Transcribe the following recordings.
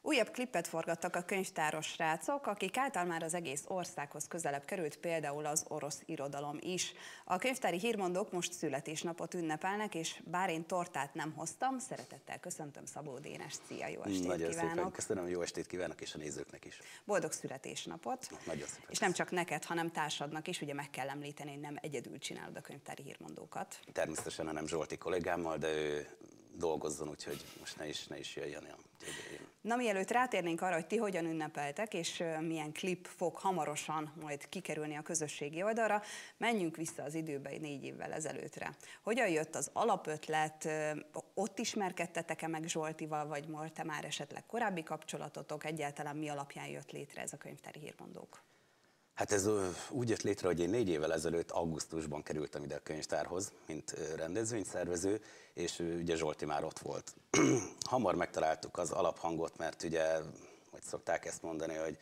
Újabb klippet forgattak a könyvtáros srácok, akik által már az egész országhoz közelebb került például az orosz irodalom is. A könyvtári hírmondók most születésnapot ünnepelnek, és bár én tortát nem hoztam, szeretettel köszöntöm Szabó Dénest. Szia, jó estét Nagyon kívánok! Szépen köszönöm, jó estét kívánok, és a nézőknek is. Boldog születésnapot! Nagyon szépen. És nem csak neked, hanem társadnak is, ugye meg kell említeni, hogy nem egyedül csinálod a könyvtári hírmondókat. Természetesen nem Zsolti kollégámmal, de ő dolgozzon, úgyhogy most ne is jöjjön. Na, mielőtt rátérnénk arra, hogy ti hogyan ünnepeltek, és milyen klip fog hamarosan majd kikerülni a közösségi oldalra, menjünk vissza az időbe 4 évvel ezelőttre. Hogyan jött az alapötlet, ott ismerkedtetek-e meg Zsoltival, vagy volt-e már esetleg korábbi kapcsolatotok, egyáltalán mi alapján jött létre ez a könyvtári hírmondók? Hát ez úgy jött létre, hogy én 4 évvel ezelőtt augusztusban kerültem ide a könyvtárhoz, mint rendezvényszervező, és ugye Zsolti már ott volt. Hamar megtaláltuk az alaphangot, mert ugye, hogy szokták ezt mondani, hogy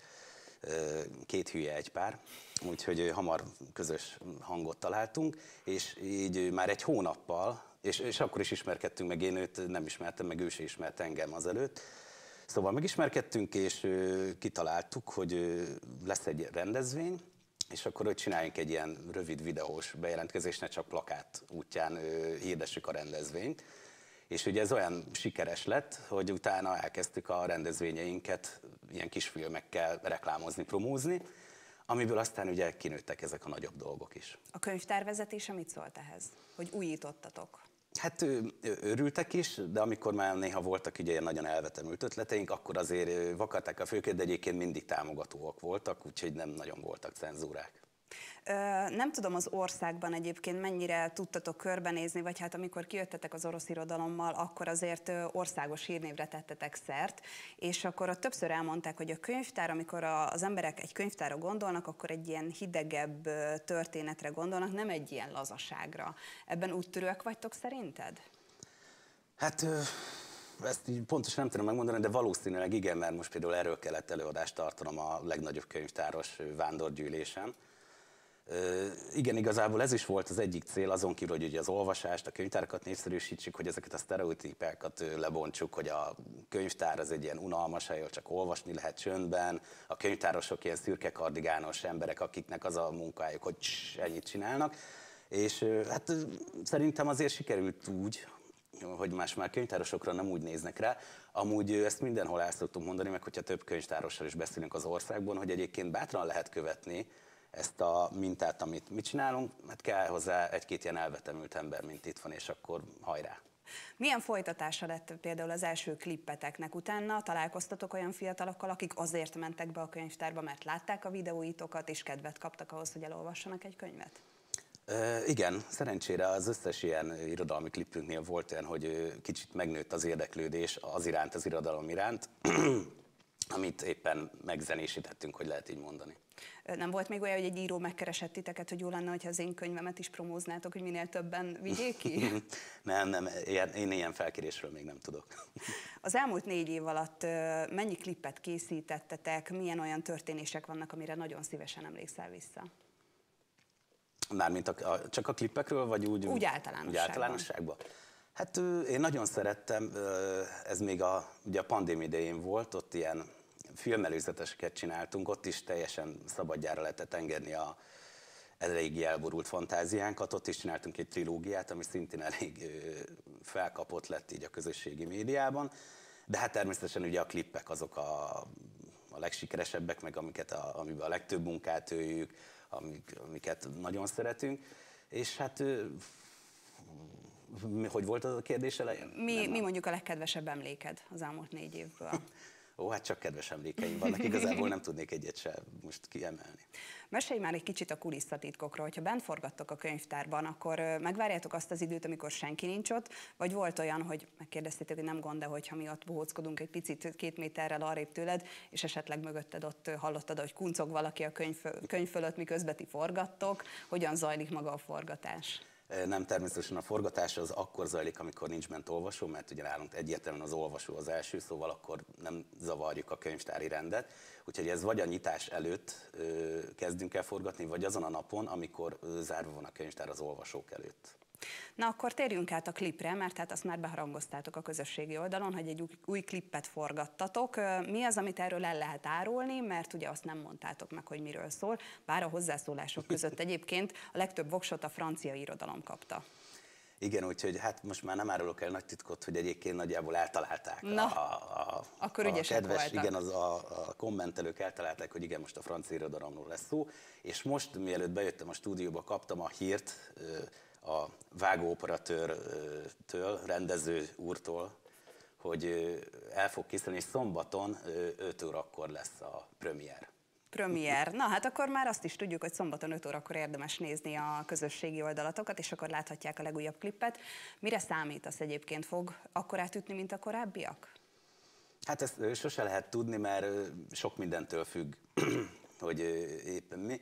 2 hülye egy pár, úgyhogy hamar közös hangot találtunk, és így már egy hónappal, és akkor is ismerkedtünk meg, én őt nem ismertem, meg ő se ismert engem azelőtt. Szóval megismerkedtünk, és kitaláltuk, hogy lesz egy rendezvény, és akkor hogy csináljunk egy ilyen rövid videós bejelentkezést, ne csak plakát útján hirdessük a rendezvényt. És ugye ez olyan sikeres lett, hogy utána elkezdtük a rendezvényeinket ilyen kis filmekkel reklámozni, promózni, amiből aztán ugye kinőttek ezek a nagyobb dolgok is. A könyvtár vezetése mit szólt ehhez, hogy újítottatok? Hát örültek is, de amikor már néha voltak ugye ilyen nagyon elvetemült ötleteink, akkor azért vakarták a főket, de egyébként mindig támogatóak voltak, úgyhogy nem nagyon voltak cenzúrák. Nem tudom, az országban egyébként mennyire tudtatok körbenézni, vagy hát amikor kijöttetek az orosz irodalommal, akkor azért országos hírnévre tettetek szert, és akkor ott többször elmondták, hogy a könyvtár, amikor az emberek egy könyvtárra gondolnak, akkor egy ilyen hidegebb történetre gondolnak, nem egy ilyen lazaságra. Ebben úttörőek vagytok szerinted? Hát ezt így pontosan nem tudom megmondani, de valószínűleg igen, mert most például erről kellett előadást tartanom a legnagyobb könyvtáros vándorgyűlésen. Igen, igazából ez is volt az egyik cél, azon kívül, hogy ugye az olvasást, a könyvtárakat népszerűsítsük, hogy ezeket a sztereotípákat lebontsuk, hogy a könyvtár az egy ilyen unalmas hely, ahol csak olvasni lehet csöndben, a könyvtárosok ilyen szürke kardigános emberek, akiknek az a munkájuk, hogy ennyit csinálnak, és hát szerintem azért sikerült úgy, hogy más már könyvtárosokra nem úgy néznek rá. Amúgy ezt mindenhol el szoktunk mondani, meg hogyha több könyvtárossal is beszélünk az országban, hogy egyébként bátran lehet követni ezt a mintát, amit mi csinálunk, mert kell hozzá egy-két ilyen elvetemült ember, mint itt van, és akkor hajrá! Milyen folytatása lett például az első klippeteknek? Utána találkoztatok olyan fiatalokkal, akik azért mentek be a könyvtárba, mert látták a videóitokat, és kedvet kaptak ahhoz, hogy elolvassanak egy könyvet? Igen, szerencsére az összes ilyen irodalmi klipünknél volt olyan, hogy kicsit megnőtt az érdeklődés az iránt, az irodalom iránt, amit éppen megzenésítettünk, hogy lehet így mondani. Nem volt még olyan, hogy egy író megkeresett titeket, hogy jó lenne, hogyha az én könyvemet is promóznátok, hogy minél többen vigyék ki? Nem, én ilyen felkérésről még nem tudok. Az elmúlt 4 év alatt mennyi klippet készítettetek, milyen olyan történések vannak, amire nagyon szívesen emlékszel vissza? Mármint csak a klippekről, vagy úgy általánosságban? Hát én nagyon szerettem, ez még ugye a pandémia idején volt, ott ilyen filmelőzeteseket csináltunk, ott is teljesen szabadjára lehetett engedni a eléggé elborult fantáziánkat, ott is csináltunk egy trilógiát, ami szintén elég felkapott lett így a közösségi médiában, de hát természetesen ugye a klippek azok a legsikeresebbek, meg amiben a legtöbb munkát öljük, amiket nagyon szeretünk, és hát hogy volt az a kérdés elején? Mi mondjuk a legkedvesebb emléked az elmúlt 4 évből? Ó, hát csak kedves emlékeim vannak, igazából nem tudnék egyet sem most kiemelni. Mesélj már egy kicsit a kulisszatitkokról, hogyha bent forgattok a könyvtárban, akkor megvárjátok azt az időt, amikor senki nincs ott, vagy volt olyan, hogy megkérdeztétek, hogy nem gond, de hogyha mi ott bohóckodunk egy picit 2 méterrel arrébb tőled, és esetleg mögötted ott hallottad, hogy kuncog valaki a könyv fölött, miközben ti forgattok, hogyan zajlik maga a forgatás? Nem, természetesen a forgatás az akkor zajlik, amikor nincs bent olvasó, mert ugye nálunk egyértelműen az olvasó az első, szóval akkor nem zavarjuk a könyvtári rendet. Úgyhogy ez vagy a nyitás előtt kezdünk el forgatni, vagy azon a napon, amikor zárva van a könyvtár az olvasók előtt. Na akkor térjünk át a klipre, mert hát azt már beharangoztátok a közösségi oldalon, hogy egy új klippet forgattatok. Mi az, amit erről el lehet árulni, mert ugye azt nem mondtátok meg, hogy miről szól, bár a hozzászólások között egyébként a legtöbb voksot a francia irodalom kapta. Igen, úgyhogy hát most már nem árulok el nagy titkot, hogy egyébként nagyjából eltalálták. Na, akkor ügyesek kedves, voltak. igen, a kommentelők eltalálták, hogy igen, most a francia irodalomról lesz szó, és most, mielőtt bejöttem a stúdióba, kaptam a hírt a vágóoperatőrtől, rendező úrtól, hogy el fog készülni, és szombaton 5 órakor lesz a premier. Premier. Na hát akkor már azt is tudjuk, hogy szombaton 5 órakor érdemes nézni a közösségi oldalatokat, és akkor láthatják a legújabb klippet. Mire számítasz egyébként? Fog akkorát ütni, mint a korábbiak? Hát ezt sose lehet tudni, mert sok mindentől függ, hogy éppen mi.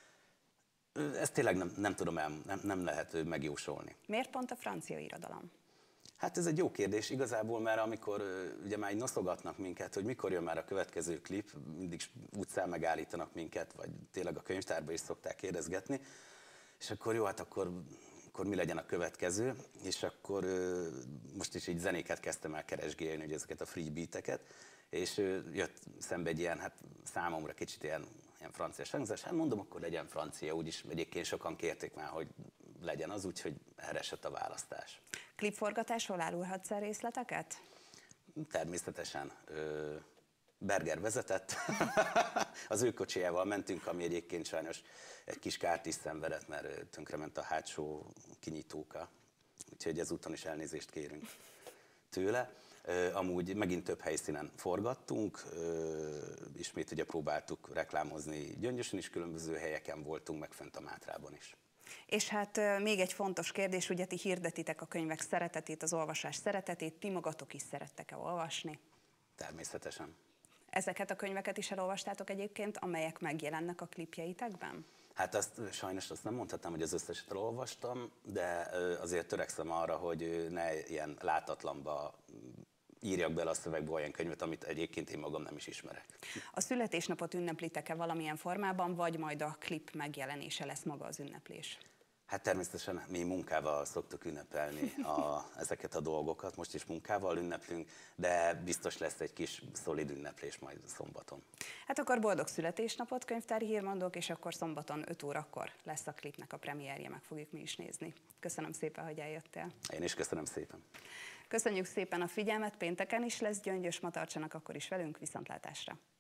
Ezt tényleg nem tudom, nem lehet megjósolni. Miért pont a francia irodalom? Hát ez egy jó kérdés igazából, mert amikor ugye már így noszogatnak minket, hogy mikor jön már a következő klip, mindig utcán megállítanak minket, vagy tényleg a könyvtárba is szokták kérdezgetni, és akkor jó, hát akkor mi legyen a következő, és akkor most is így zenéket kezdtem el keresgélni, hogy ezeket a free beateket, és jött szembe egy ilyen, hát számomra kicsit ilyen francia hangzás, hát mondom, akkor legyen francia, úgyis egyébként sokan kérték már, hogy legyen az, úgyhogy erre esett a választás. Klipforgatásról árulhatsz el részleteket? Természetesen. Berger vezetett, az ő kocsijával mentünk, ami egyébként sajnos egy kis kárt is szenvedett, mert tönkrement a hátsó kinyitóka, úgyhogy ezúton is elnézést kérünk tőle. Amúgy megint több helyszínen forgattunk, ismét ugye próbáltuk reklámozni Gyöngyösön is, különböző helyeken voltunk, meg fent a Mátrában is. És hát még egy fontos kérdés, ugye ti hirdetitek a könyvek szeretetét, az olvasás szeretetét, ti magatok is szerettek-e olvasni? Természetesen. Ezeket a könyveket is elolvastátok egyébként, amelyek megjelennek a klipjeitekben? Hát sajnos azt nem mondhatnám, hogy az összeset elolvastam, de azért törekszem arra, hogy ne ilyen látatlanba írjak bele a szövegbe olyan könyvet, amit egyébként én magam nem is ismerek. A születésnapot ünneplitek-e valamilyen formában, vagy majd a klip megjelenése lesz maga az ünneplés? Hát természetesen mi munkával szoktuk ünnepelni ezeket a dolgokat, most is munkával ünneplünk, de biztos lesz egy kis szolid ünneplés majd szombaton. Hát akkor boldog születésnapot, könyvtári hírmondók, és akkor szombaton 5 órakor lesz a klipnek a premierje, meg fogjuk mi is nézni. Köszönöm szépen, hogy eljöttél. Én is köszönöm szépen. Köszönjük szépen a figyelmet, pénteken is lesz Gyöngyös, ma tartsanak akkor is velünk, viszontlátásra.